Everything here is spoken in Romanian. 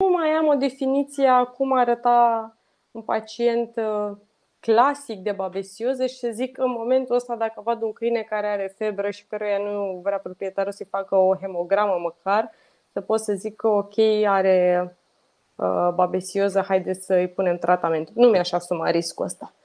Nu mai am o definiție a cum arăta un pacient clasic de babesioză și să zic în momentul ăsta dacă văd un câine care are febră și căruia nu vrea proprietarul să-i facă o hemogramă măcar, să pot să zic că ok, are babesioză, haideți să-i punem tratament. Nu mi-aș asuma riscul ăsta.